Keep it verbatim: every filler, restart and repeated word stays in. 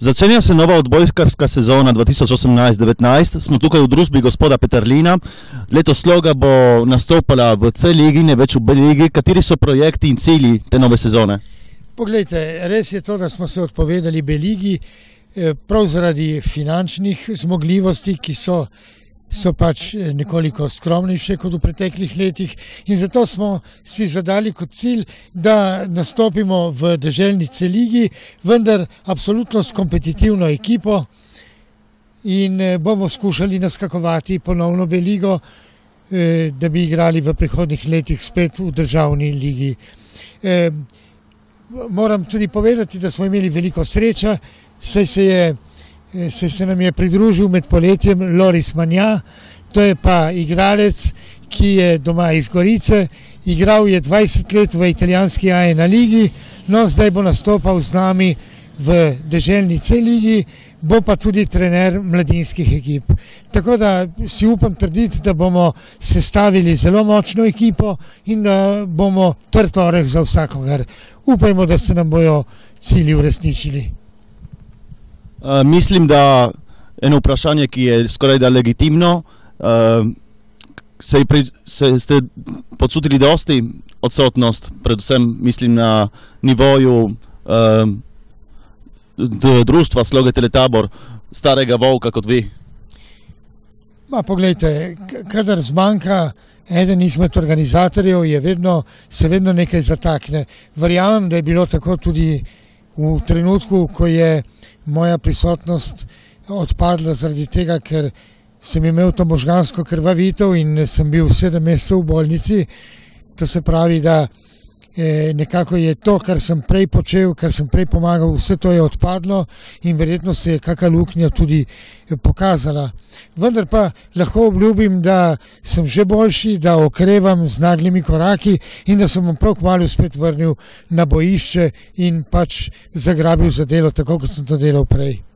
Začenja se nova odbojkarska sezona dva tisoč osemnajst devetnajst. Smo tukaj v družbi gospoda Peterlina. Letos Sloga bo nastopala v C ligi, ne več v B ligi. Kateri so projekti in cilji te nove sezone? Poglejte, res je to, da smo se odpovedali B ligi, prav zaradi finančnih zmogljivosti, ki so so pač nekoliko skromnejše kot v preteklih letih, in zato smo si zadali kot cilj, da nastopimo v deželni C ligi, vendar absolutno s kompetitivno ekipo, in bomo skušali naskakovati ponovno B ligo, da bi igrali v prihodnjih letih spet v državni ligi. Moram tudi povedati, da smo imeli veliko sreča, saj se je se se nam je pridružil med poletjem Loris Manja. To je pa igralec, ki je doma iz Gorice, igral je dvajset let v italijanski A ena ligi, no zdaj bo nastopal z nami v deželni C ligi, bo pa tudi trener mladinskih ekip. Tako da si upam trditi, da bomo sestavili zelo močno ekipo in da bomo trd oreh za vsakogar. Upajmo, da se nam bojo cilji uresničili. Uh, mislim, da eno vprašanje, ki je skoraj da legitimno, uh, se, pri, se ste počutili dosti odsotnost, predvsem mislim na nivoju uh, društva Sloge Teletabor, starega volka kot vi. Ma, poglejte, kadar zmanjka eden izmed organizatorjev, je vedno, se vedno nekaj zatakne. Verjamem, da je bilo tako tudi v trenutku, ko je moja prisotnost odpadla zaradi tega, ker sem imel to možgansko krvavitev in sem bil sedem mesecev v bolnici. To se pravi, da eh, nekako je to, kar sem prej počel, kar sem prej pomagal, vse to je odpadlo in verjetno se je kakšna luknja tudi pokazala. Vendar pa lahko obljubim, da sem že boljši, da okrevam z naglimi koraki in da sem bom prav kmalu spet vrnil na bojišče in pač zagrabil za delo, tako kot sem to delal prej.